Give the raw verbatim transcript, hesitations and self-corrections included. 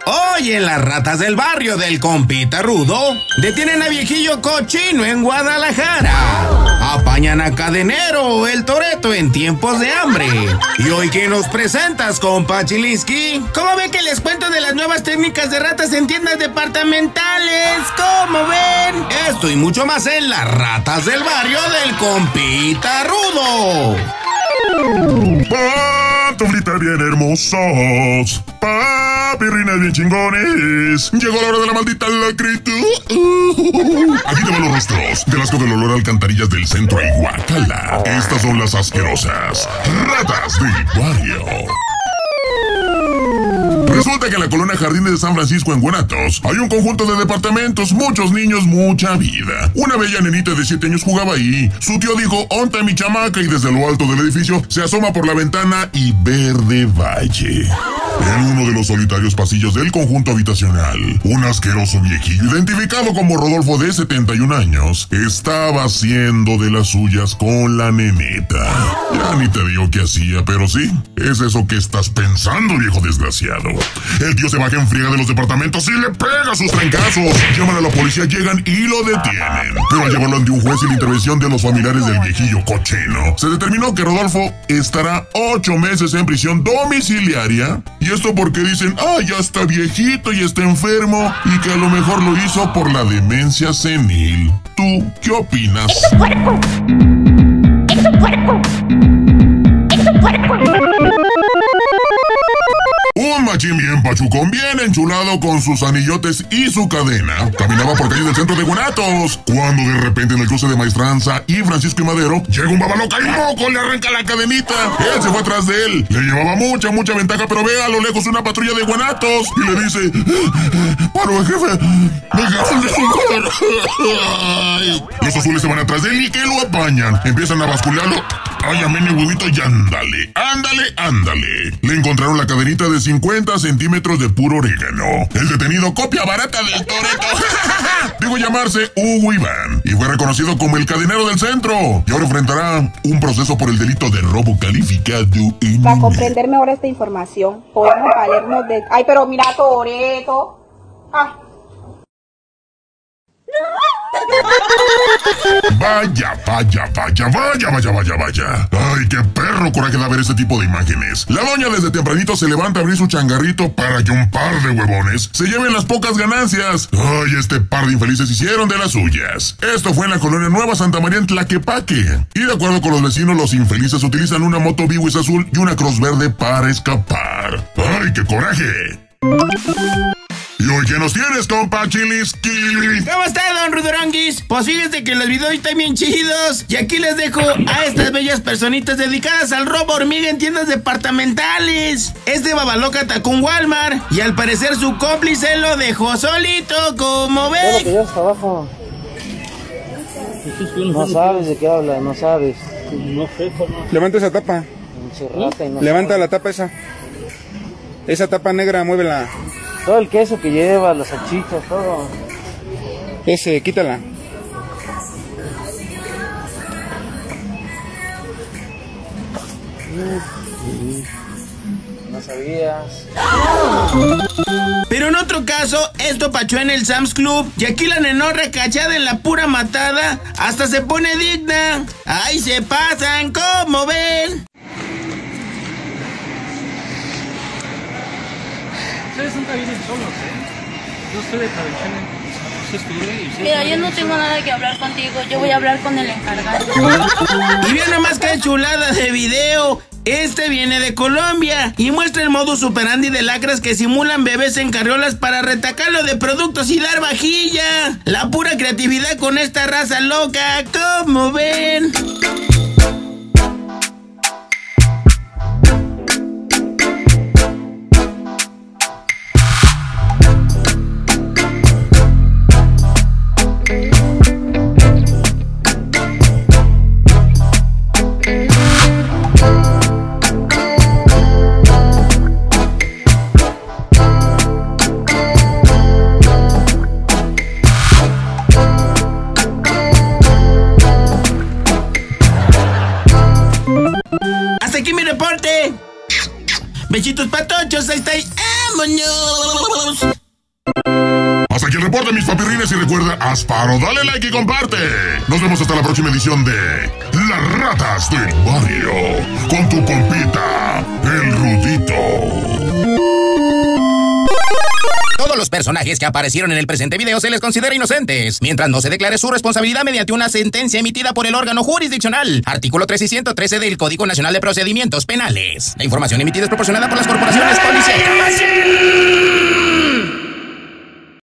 Hoy en las ratas del barrio del compita rudo, detienen a viejillo cochino en Guadalajara. Apañan a cadenero el Toreto en tiempos de hambre. Y hoy que nos presentas, compa Chilisky. ¿Cómo ven que les cuento de las nuevas técnicas de ratas en tiendas departamentales? ¿Cómo ven? Esto y mucho más en las ratas del barrio del compita rudo. Pantuflitas bien hermosos, papirrines bien chingones. Llegó la hora de la maldita lacritud. Uh, aquí te van los rostros del asco del olor a alcantarillas del centro y guacala. Estas son las asquerosas ratas del barrio. Resulta que en la colonia Jardines de San Francisco en Guanatos hay un conjunto de departamentos, muchos niños, mucha vida. Una bella nenita de siete años jugaba ahí. Su tío dijo, "Onta mi chamaca", y desde lo alto del edificio se asoma por la ventana y verde valle. En uno de los solitarios pasillos del conjunto habitacional, un asqueroso viejillo identificado como Rodolfo de setenta y un años estaba haciendo de las suyas con la neneta. Ya ni te digo qué hacía, pero sí, es eso que estás pensando, viejo desgraciado. El tío se baja en friega de los departamentos y le pega sus trancazos. Llaman a la policía, llegan y lo detienen. Pero al llevarlo ante un juez y la intervención de los familiares del viejillo cochino, se determinó que Rodolfo estará ocho meses en prisión domiciliaria. Y esto porque dicen, ah, ya está viejito y está enfermo, y que a lo mejor lo hizo por la demencia senil. ¿Tú qué opinas? ¡Es un puerco! ¡Es un puerco! ¡Es un puerco! Un machín bien pachucón, bien enchulado con sus anillotes y su cadena, caminaba por calles del centro de Guanatos, cuando de repente en el cruce de Maestranza y Francisco y Madero, llega un babaloca y moco le arranca la cadenita. Él se fue atrás de él, le llevaba mucha, mucha ventaja, pero ve a lo lejos una patrulla de Guanatos y le dice, "Paro, jefe, me acaban de jugar". Los azules se van atrás de él y que lo apañan, empiezan a bascularlo. Ay, amén, huevito, y ándale, ándale, ándale. Le encontraron la cadenita de cincuenta centímetros de puro orégano. El detenido, copia barata del Toreto. Digo llamarse Hugo Iván y fue reconocido como el cadenero del centro. Y ahora enfrentará un proceso por el delito de robo calificado. En... Para comprender mejor esta información, podemos valernos de... Ay, pero mira, Toreto. Ah. Vaya, vaya, vaya, vaya, vaya, vaya, vaya. Ay, qué perro coraje da ver este tipo de imágenes. La doña desde tempranito se levanta a abrir su changarrito para que un par de huevones se lleven las pocas ganancias. Ay, este par de infelices hicieron de las suyas. Esto fue en la colonia Nueva Santa María en Tlaquepaque. Y de acuerdo con los vecinos, los infelices utilizan una moto Biwis azul y una Cross verde para escapar. Ay, qué coraje. ¿Y hoy qué nos tienes, compa Chilisky? ¿Cómo está, don Rudoranguis? Pues fíjense que los videos están bien chidos. Y aquí les dejo a estas bellas personitas dedicadas al robo hormiga en tiendas departamentales. Este babaloca atacó un Walmart y al parecer su cómplice lo dejó solito, como ven. Todo lo que llevas hasta abajo. No sabes de qué habla, no sabes. No sé cómo. Levanta esa tapa. Encerrate y no Levanta sabes. la tapa esa. Esa tapa negra, muévela. Todo el queso que lleva, las salchichas, todo. Ese, quítala. No sabías. Pero en otro caso, esto pachó en el Sam's Club y aquí la nenorra cachada en la pura matada hasta se pone digna. ¡Ay, se pasan! ¿Cómo ven? Ustedes nunca vienen solos, ¿eh? Yo estoy de traducción. Mira, yo no tengo nada que hablar contigo, yo voy a hablar con el encargado. Y vean nomás qué chulada de video. Este viene de Colombia y muestra el modus operandi de lacras que simulan bebés en carriolas para retacarlo de productos y dar vajilla. La pura creatividad con esta raza loca, ¿cómo ven? Besitos patochos, ahí está. ¡Vámonos! Hasta aquí el reporte, mis papirrines, y recuerda, Asparo, dale like y comparte. Nos vemos hasta la próxima edición de Las Ratas del Barrio, con tu compita, el Rudito. Todos los personajes que aparecieron en el presente video se les considera inocentes, mientras no se declare su responsabilidad mediante una sentencia emitida por el órgano jurisdiccional. Artículo tres y ciento trece del Código Nacional de Procedimientos Penales. La información emitida es proporcionada por las corporaciones policiales.